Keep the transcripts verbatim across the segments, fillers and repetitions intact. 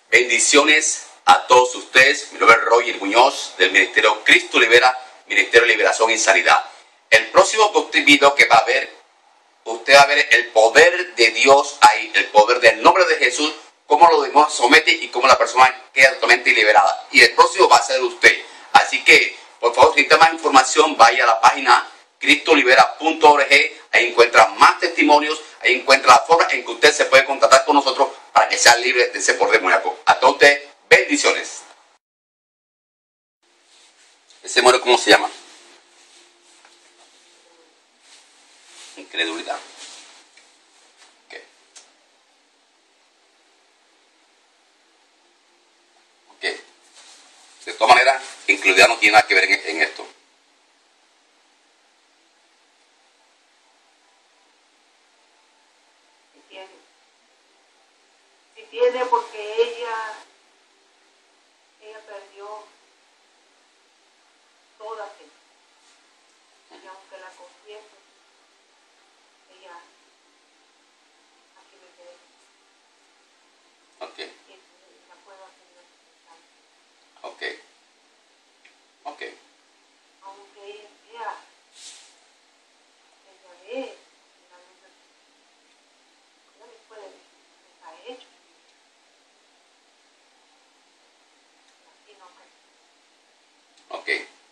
Bendiciones a todos ustedes. Mi nombre es Roger Muñoz del Ministerio Cristo Libera, Ministerio de Liberación y Sanidad. El próximo video que va a ver, usted va a ver el poder de Dios ahí, el poder del nombre de Jesús, cómo los demonios someten y cómo la persona queda totalmente liberada. Y el próximo va a ser usted. Así que, por favor, si necesita más información, vaya a la página cristo libera punto org. Ahí encuentra más testimonios, ahí encuentra la forma en que usted se puede contactar con nosotros para que sea libre de ese poder demoníaco. A todos ustedes, bendiciones. ¿Ese demonio cómo se llama? Incredulidad. Okay. Okay. De todas maneras, incredulidad no tiene nada que ver en, en esto. Tiene porque ella, ella perdió toda fe. Y aunque la confieso, ella aquí me quedé. Ok. Y la puedo hacer. Ok. Ok. Aunque ella, ella, ella ve la luz de ella después de está hecho. Ok.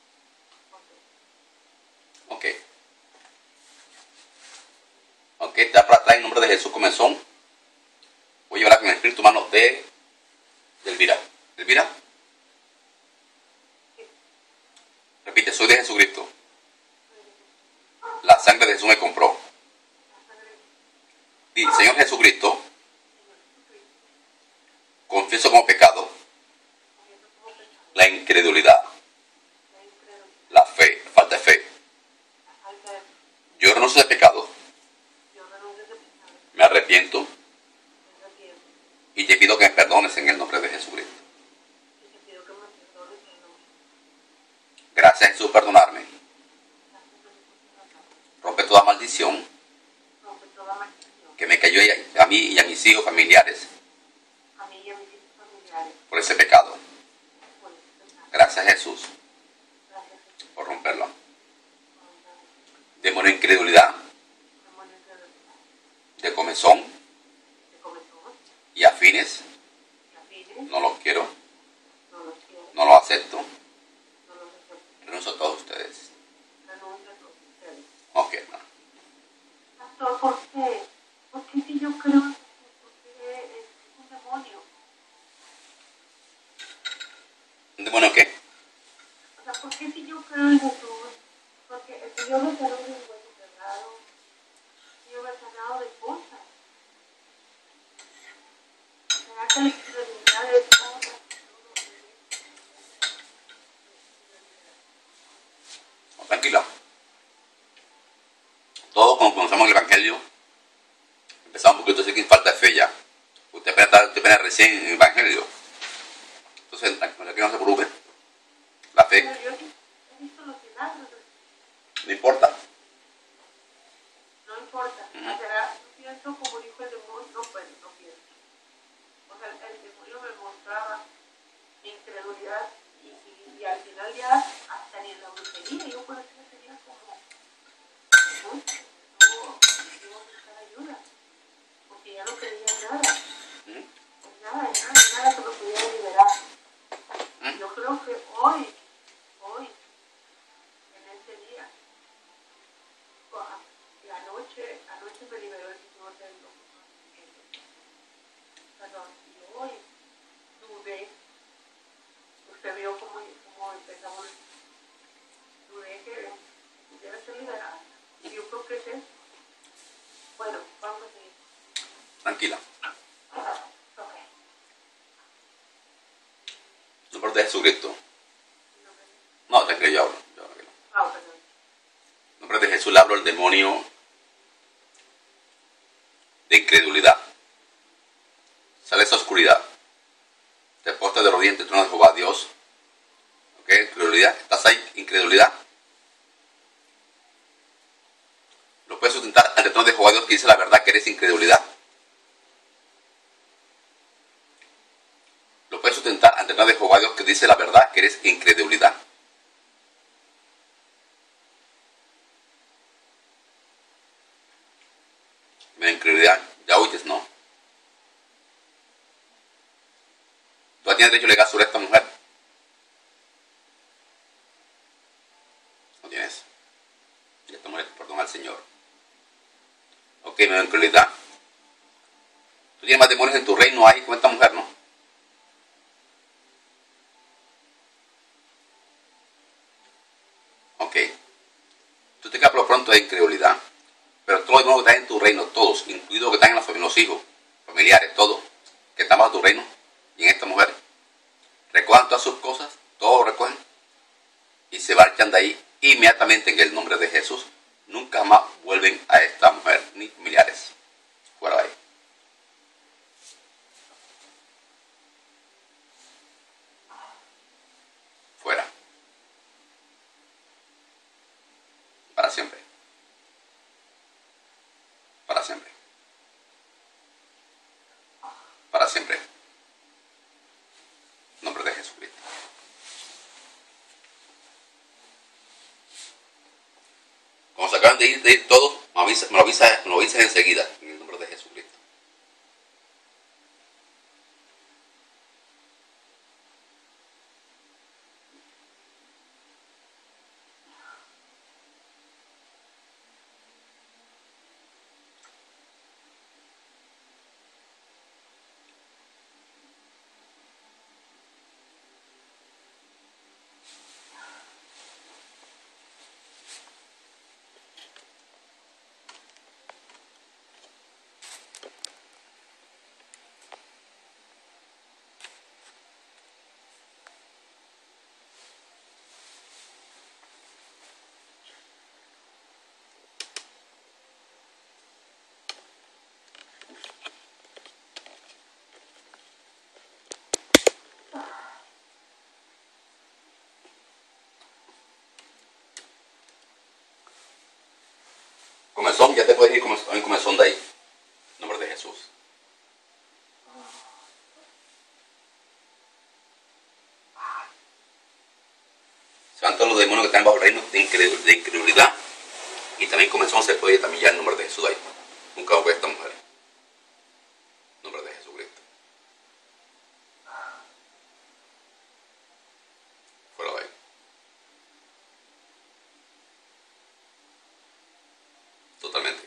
Ok. Ok, está para atrás en nombre de Jesús comenzó. Voy a llevar con el espíritu humano de, de Elvira. Elvira. Repite, soy de Jesucristo. La sangre de Jesús me compró. Di, Señor Jesucristo, confieso como pecado la incredulidad, la fe, falta de fe. Yo renuncio de pecado, me arrepiento y te pido que me perdones en el nombre de Jesucristo. Gracias, Jesús, por perdonarme. Rompe toda maldición que me cayó a mí y a mis hijos familiares por ese pecado. Gracias, Jesús, por romperlo. Demonio de incredulidad, de comezón y afines, no los quiero, no los acepto. Renuncio a todos ustedes. Ok, hermano. Pastor, ¿por qué? Porque si yo creo que es un demonio. ¿Un demonio qué? O sea, ¿por qué si yo creo en Jesús? Porque el Señor me sanó de un hueso cerrado. El Señor me ha sanado de cosas. ¿Será que la incredulidad es otra? No, tranquila. Todos cuando conocemos el Evangelio, empezamos un poquito así que falta de fe ya. Usted apenas, está, usted apenas recién en el Evangelio. Entonces, aquí no se preocupe. La fe. Pero yo he visto los milagros. No importa. No importa. Uh-huh. O sea, yo pienso como dijo el demonio, no puedo, no pienso. O sea, el, el demonio me mostraba mi incredulidad y, y, y al final ya hasta ni en la brujería. Yo por eso sería como, no, no, debo buscar ayuda. Porque ya no creía en nada. ¿Mm? Pues nada, nada, nada que me pudiera liberar. ¿Mm? Yo creo que hoy, hoy, en este día, la noche, anoche me liberó el Señor del loco. Perdón, y hoy dudé, usted vio cómo, cómo empezamos, dudé que pudiera ser liberada. Y yo creo que es eso. Bueno, vamos a seguir. Tranquila. Ok. Nombre de Jesucristo. No, tranquila, yo hablo. Yo hablo. Ah, perdón. Nombre de Jesús le hablo al demonio de incredulidad. Sale esa oscuridad. Te postas de rodillas ante el trono de Jehová, Dios. ¿Ok? Incredulidad. ¿Estás ahí? Incredulidad. Lo puedes sustentar ante el trono de Jehová, Dios, que dice la verdad, que eres incredulidad. sustentar ante el de Jehová Dios que dice la verdad que eres incredulidad? La incredulidad, ya oyes, ¿no? ¿Tú tienes derecho legal sobre esta mujer? No tienes. Y esta mujer, perdón al Señor. Ok, me da incredulidad. Tú tienes más demonios en tu reino ahí con esta mujer, ¿no? Ok. Tú te quedas por lo pronto de incredulidad. Pero todos los demonios que están en tu reino, todos, incluidos los que están en la familia, los hijos, familiares, todos, que están bajo tu reino, y en esta mujer, recojan todas sus cosas, todos lo recogen, y se marchan de ahí inmediatamente en el nombre de Jesús. Nunca más vuelven a esta mujer, ni familiares. Fuera de ahí. Fuera. Para siempre. Para siempre. Para siempre. En nombre de Jesucristo. Como se acaban de ir, de ir todos, me, avisa, me lo avisas me lo avisa enseguida, en el nombre de Jesucristo. Comezón, ya te puedes ir en comezón de ahí. En nombre de Jesús. Se van todos los demonios que están bajo el reino de incredulidad. Y también comezón se puede ir también ya en nombre de Jesús de ahí. Nunca va a esta mujer. En nombre de Jesucristo. Fuera de ahí. Totalmente.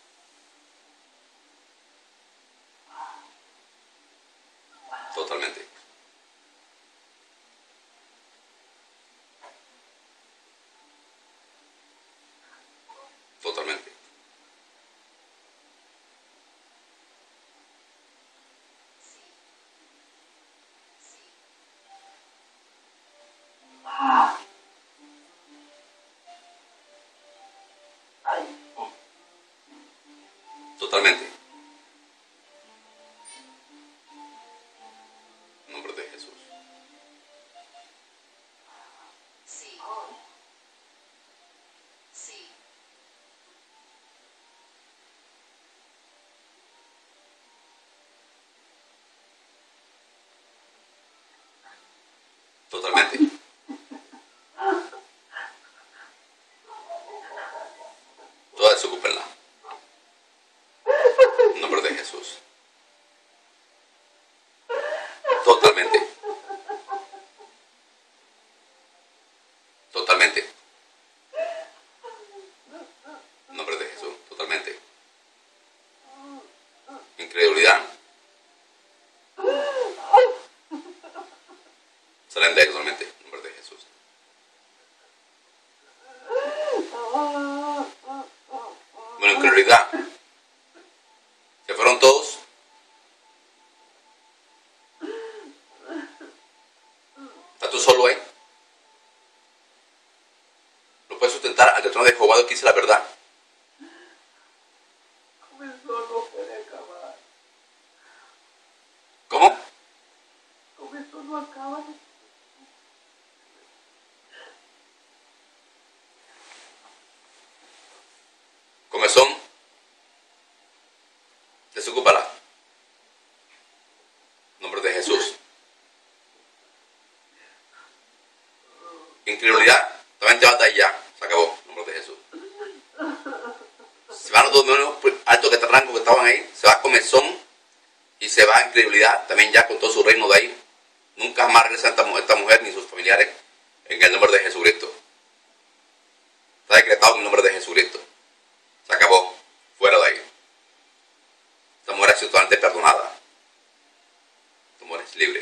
Totalmente. Totalmente. Totalmente. En nombre de Jesús. Sí. Sí. Totalmente. Toda desocúpenla. En nombre de Jesús. Totalmente. Totalmente. En nombre de Jesús. Totalmente. Incredulidad. Salen de ahí totalmente. En nombre de Jesús. Bueno, incredulidad. Se fueron todos. ¿Estás tú solo ahí? ¿Lo puedes sustentar ante el trono de Jehová Dios que dice la verdad? Comenzó no puede acabar. ¿Cómo? Comenzó no acaba. Comezón. Desocúpala. En nombre de Jesús. incredulidad, también te vas de allá. Se acabó, en nombre de Jesús. Se van los dos demonios altos que te arranco que estaban ahí, se va comezón y se va en incredulidad, también ya con todo su reino de ahí. Nunca más regresa esta, esta mujer ni sus familiares en el nombre de Jesucristo. Está decretado en el nombre de Jesucristo. Se acabó, fuera de ahí. Esta mujer ha sido totalmente perdonada. Esta mujer es libre.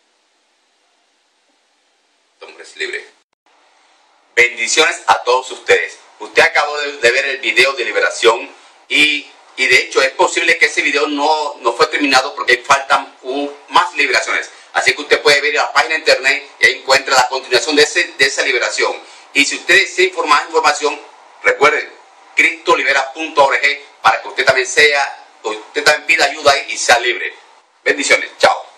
Esta mujer es libre. Bendiciones a todos ustedes. Usted acabó de, de ver el video de liberación y, y de hecho es posible que ese video no, no fue terminado porque faltan uh, más liberaciones. Así que usted puede ver a la página de internet y ahí encuentra la continuación de, ese, de esa liberación. Y si usted desea más información, recuerden, cristo libera punto org para que usted también sea, usted también pida ayuda ahí y sea libre. Bendiciones. Chao.